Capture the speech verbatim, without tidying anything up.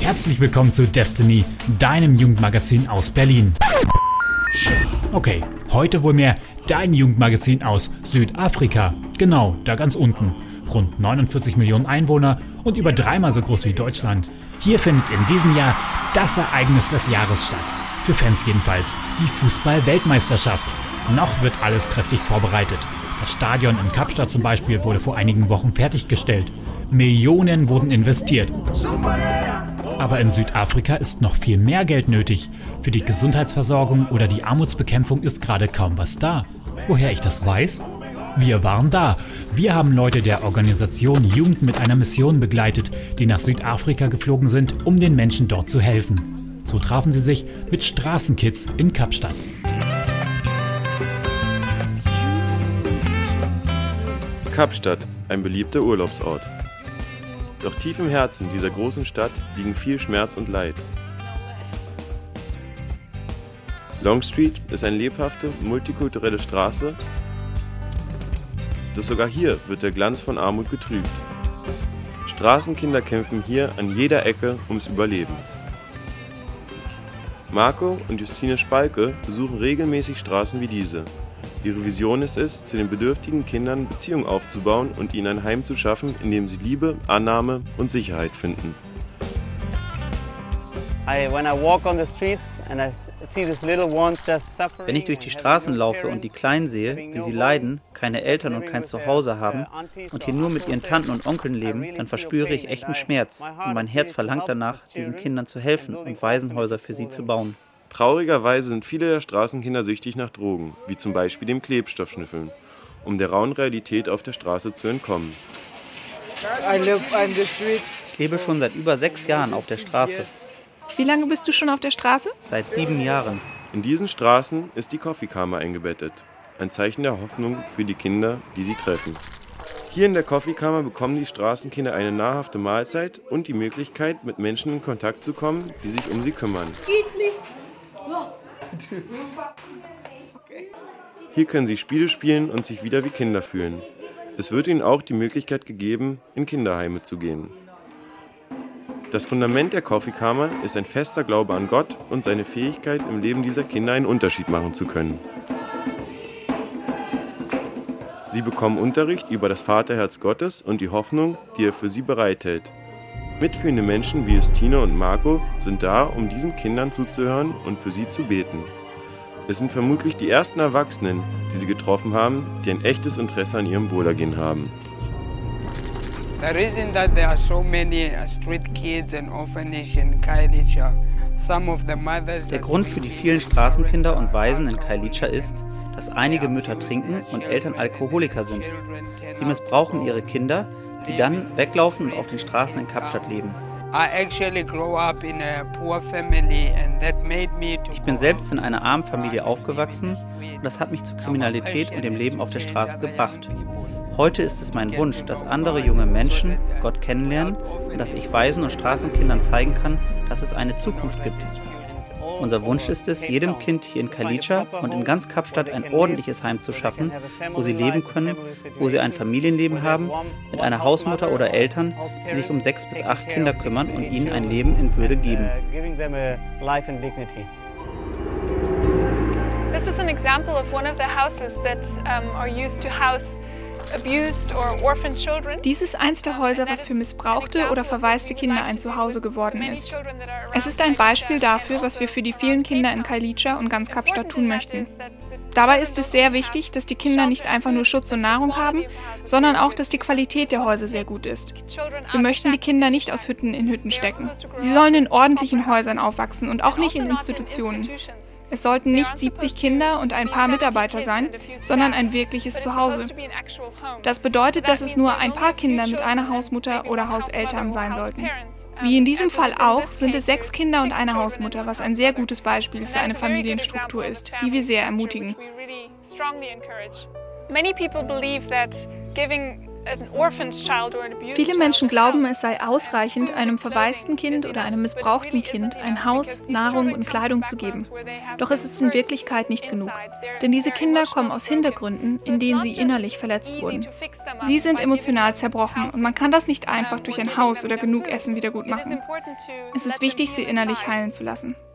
Herzlich willkommen zu Destiny, deinem Jugendmagazin aus Berlin. Okay, heute wohl mehr dein Jugendmagazin aus Südafrika. Genau, da ganz unten. Rund neunundvierzig Millionen Einwohner und über dreimal so groß wie Deutschland. Hier findet in diesem Jahr das Ereignis des Jahres statt. Für Fans jedenfalls, die Fußball-Weltmeisterschaft. Noch wird alles kräftig vorbereitet. Das Stadion in Kapstadt zum Beispiel wurde vor einigen Wochen fertiggestellt. Millionen wurden investiert. Aber in Südafrika ist noch viel mehr Geld nötig. Für die Gesundheitsversorgung oder die Armutsbekämpfung ist gerade kaum was da. Woher ich das weiß? Wir waren da. Wir haben Leute der Organisation Jugend mit einer Mission begleitet, die nach Südafrika geflogen sind, um den Menschen dort zu helfen. So trafen sie sich mit Straßenkids in Kapstadt. Kapstadt, ein beliebter Urlaubsort. Doch tief im Herzen dieser großen Stadt liegen viel Schmerz und Leid. Long Street ist eine lebhafte, multikulturelle Straße, doch sogar hier wird der Glanz von Armut getrübt. Straßenkinder kämpfen hier an jeder Ecke ums Überleben. Marco und Justine Spalke besuchen regelmäßig Straßen wie diese. Ihre Vision ist es, zu den bedürftigen Kindern Beziehungen aufzubauen und ihnen ein Heim zu schaffen, in dem sie Liebe, Annahme und Sicherheit finden. Wenn ich durch die Straßen laufe und die Kleinen sehe, wie sie leiden, keine Eltern und kein Zuhause haben und hier nur mit ihren Tanten und Onkeln leben, dann verspüre ich echten Schmerz und mein Herz verlangt danach, diesen Kindern zu helfen und Waisenhäuser für sie zu bauen. Traurigerweise sind viele der Straßenkinder süchtig nach Drogen, wie zum Beispiel dem Klebstoffschnüffeln, um der rauen Realität auf der Straße zu entkommen. Ich lebe schon seit über sechs Jahren auf der Straße. Wie lange bist du schon auf der Straße? Seit sieben Jahren. In diesen Straßen ist die Coffeekammer eingebettet, ein Zeichen der Hoffnung für die Kinder, die sie treffen. Hier in der Coffeekammer bekommen die Straßenkinder eine nahrhafte Mahlzeit und die Möglichkeit, mit Menschen in Kontakt zu kommen, die sich um sie kümmern. Hier können sie Spiele spielen und sich wieder wie Kinder fühlen. Es wird ihnen auch die Möglichkeit gegeben, in Kinderheime zu gehen. Das Fundament der Coffeekammer ist ein fester Glaube an Gott und seine Fähigkeit, im Leben dieser Kinder einen Unterschied machen zu können. Sie bekommen Unterricht über das Vaterherz Gottes und die Hoffnung, die er für sie bereithält. Mitfühlende Menschen wie Justine und Marco sind da, um diesen Kindern zuzuhören und für sie zu beten. Es sind vermutlich die ersten Erwachsenen, die sie getroffen haben, die ein echtes Interesse an ihrem Wohlergehen haben. The reason that there are so many street kids and orphanage in Khayelitsha, some of the mothers. Der Grund für die vielen Straßenkinder und Waisen in Khayelitsha ist, dass einige Mütter trinken und Eltern Alkoholiker sind. Sie missbrauchen ihre Kinder, die dann weglaufen und auf den Straßen in Kapstadt leben. Ich bin selbst in einer armen Familie aufgewachsen und das hat mich zu Kriminalität und dem Leben auf der Straße gebracht. Heute ist es mein Wunsch, dass andere junge Menschen Gott kennenlernen und dass ich Waisen und Straßenkindern zeigen kann, dass es eine Zukunft gibt. Unser Wunsch ist es, jedem Kind hier in Khayelitsha und in ganz Kapstadt ein ordentliches Heim zu schaffen, wo sie leben können, wo sie ein Familienleben haben, mit einer Hausmutter oder Eltern, die sich um sechs bis acht Kinder kümmern und ihnen ein Leben in Würde geben. This is an example of one of the houses that um, are used to house abused or orphaned children. Dies ist eins der Häuser, was für missbrauchte oder verwaiste Kinder ein Zuhause geworden ist. Es ist ein Beispiel dafür, was wir für die vielen Kinder in Khayelitsha und ganz Kapstadt tun möchten. Dabei ist es sehr wichtig, dass die Kinder nicht einfach nur Schutz und Nahrung haben, sondern auch, dass die Qualität der Häuser sehr gut ist. Wir möchten die Kinder nicht aus Hütten in Hütten stecken. Sie sollen in ordentlichen Häusern aufwachsen und auch nicht in Institutionen. Es sollten nicht siebzig Kinder und ein paar Mitarbeiter sein, sondern ein wirkliches Zuhause. Das bedeutet, dass es nur ein paar Kinder mit einer Hausmutter oder Hauseltern sein sollten. Wie in diesem Fall auch, sind es sechs Kinder und eine Hausmutter, was ein sehr gutes Beispiel für eine Familienstruktur ist, die wir sehr ermutigen. Many people believe that giving Viele Menschen glauben, es sei ausreichend, einem verwaisten Kind oder einem missbrauchten Kind ein Haus, Nahrung und Kleidung zu geben. Doch es ist in Wirklichkeit nicht genug. Denn diese Kinder kommen aus Hintergründen, in denen sie innerlich verletzt wurden. Sie sind emotional zerbrochen und man kann das nicht einfach durch ein Haus oder genug Essen wieder gut machen. Es ist wichtig, sie innerlich heilen zu lassen.